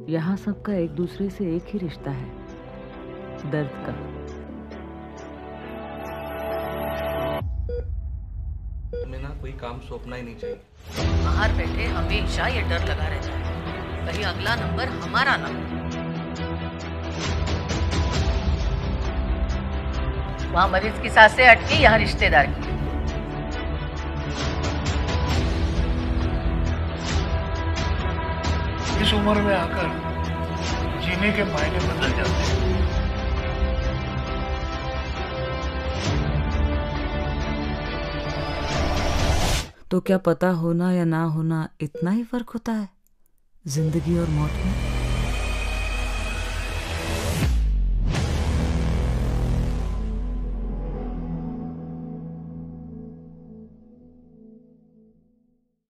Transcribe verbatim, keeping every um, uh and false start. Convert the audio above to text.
यहाँ सबका एक दूसरे से एक ही रिश्ता है, दर्द का। तुम्हें ना कोई काम सौंपना ही नहीं चाहिए। बाहर बैठे हमेशा ये डर लगा रहता है, कहीं अगला नंबर हमारा ना हो। वहाँ मरीज की सांसें अटकी, यहाँ रिश्तेदार की। इस उम्र में आकर जीने के मायने बदल जाते हैं। तो क्या पता होना या ना होना इतना ही फर्क होता है जिंदगी और मौत में?